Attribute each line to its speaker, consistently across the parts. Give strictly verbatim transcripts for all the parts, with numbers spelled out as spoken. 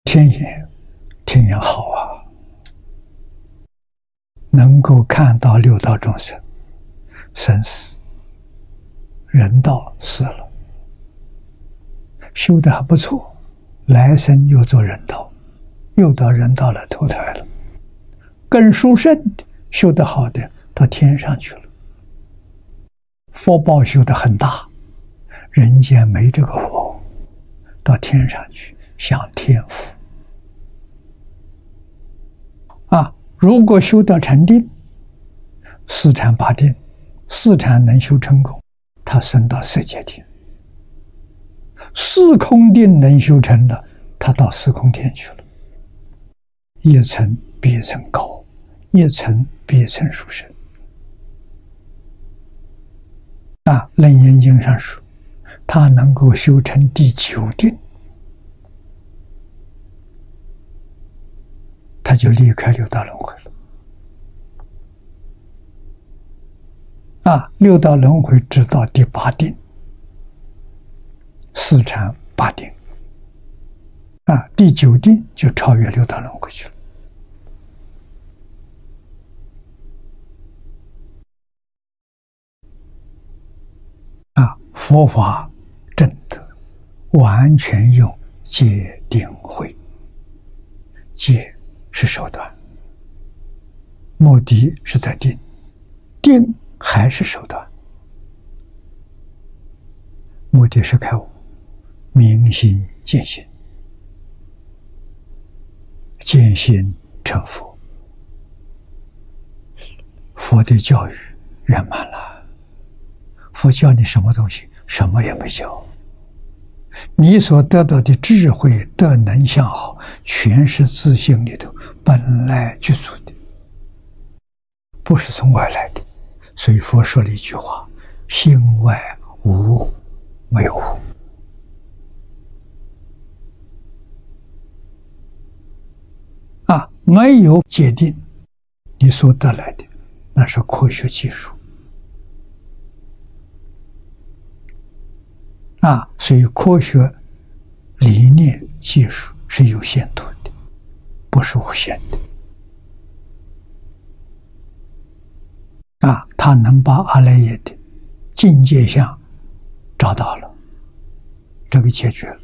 Speaker 1: 天眼，天眼好啊，能够看到六道众生生死，人道死了，修得还不错，来生又做人道，又到人道来投胎了。更殊胜的，修得好的到天上去了，福报修得很大，人间没这个福，到天上去享天福啊！如果修到成定，四禅八定，四禅能修成功，他升到色界天；四空定能修成了，他到四空天去了。一层比一层高，一层比一层殊胜啊！《楞严经》上说，他能够修成第九定，他就离开六道轮回了。啊，六道轮回直到第八定，四禅八定，啊，第九定就超越六道轮回去了。啊，佛法正德完全用戒定慧，戒是手段，目的是在定，定还是手段，目的是开悟，明心见性，见性成佛，佛的教育圆满了。佛教你什么东西？什么也没教。你所得到的智慧、德能、相好，全是自性里头本来具足的，不是从外来的。所以佛说了一句话：心外无，没有无。啊，没有界定，你所得来的那是科学技术。啊，所以科学理念技术是有限度的，不是无限的。啊，他能把阿赖耶的境界相找到了，这个解决了。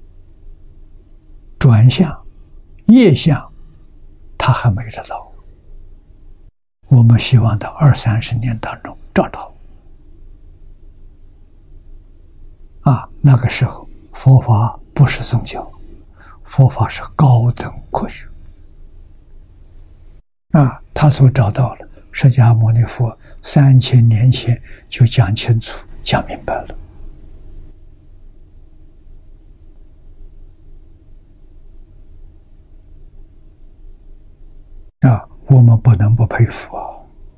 Speaker 1: 转向、业相，他还没找到。我们希望到二三十年当中找到。啊，那个时候佛法不是宗教，佛法是高等科学。啊，他所找到了，释迦牟尼佛三千年前就讲清楚、讲明白了。啊，我们不能不佩服啊！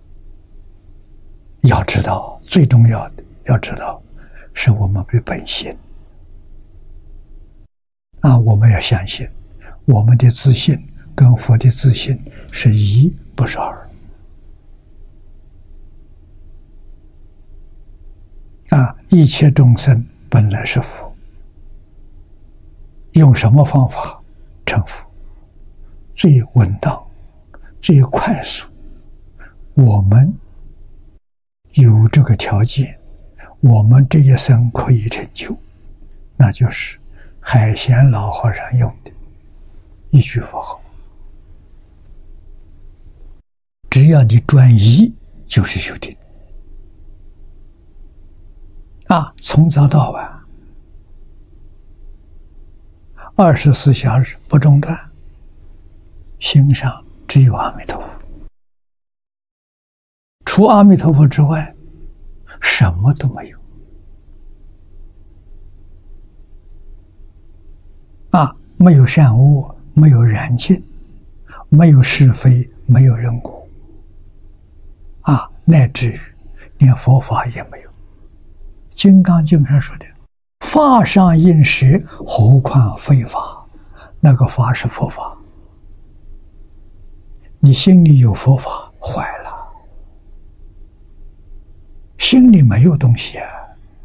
Speaker 1: 要知道，最重要的要知道。是我们的本性啊！我们要相信，我们的自信跟佛的自信是一，不是二啊！一切众生本来是佛，用什么方法成佛？最稳当、最快速，我们有这个条件。我们这一生可以成就，那就是海贤老和尚用的一句佛号，只要你专一，就是修定啊！从早到晚，二十四小时不中断，心上只有阿弥陀佛，除阿弥陀佛之外，什么都没有啊！没有善恶，没有染净，没有是非，没有人果啊！乃至于连佛法也没有。《金刚经》上说的“法上应舍，何况非法”，那个法是佛法。你心里有佛法，坏了。心里没有东西啊，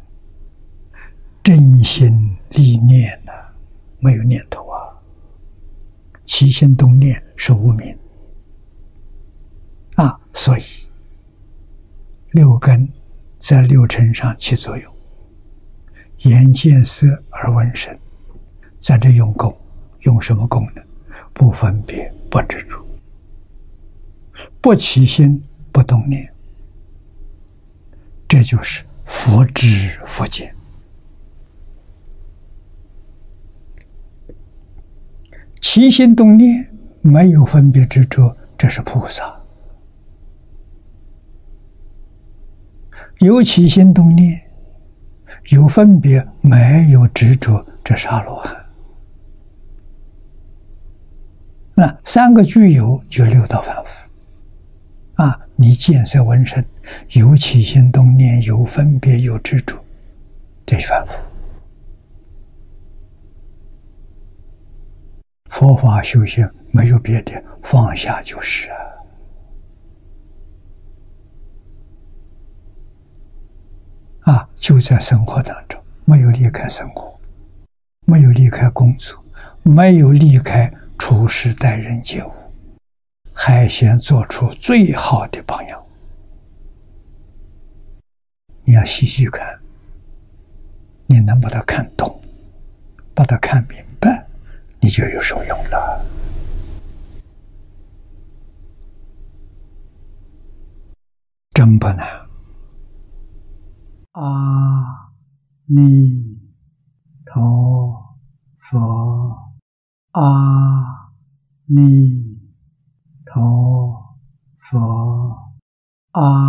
Speaker 1: 真心立念啊，没有念头啊， 起心动念是无明啊，所以六根在六尘上起作用，眼见色耳闻声，在这用功，用什么功能？不分别，不执着，不起心，不动念，这就是佛知佛见。起心动念没有分别执着，这是菩萨；有起心动念，有分别，没有执着，这是阿罗汉。那三个具有，就六道凡夫啊！你见色闻声，有起心动念，有分别，有执着，这是凡夫。佛法修行没有别的，放下就是啊。啊，就在生活当中，没有离开生活，没有离开工作，没有离开处事待人接物，还想做出最好的榜样。你要细细看，你能把它看懂，把它看明白，你就有受用了。真不难。阿弥陀佛，阿弥陀佛，阿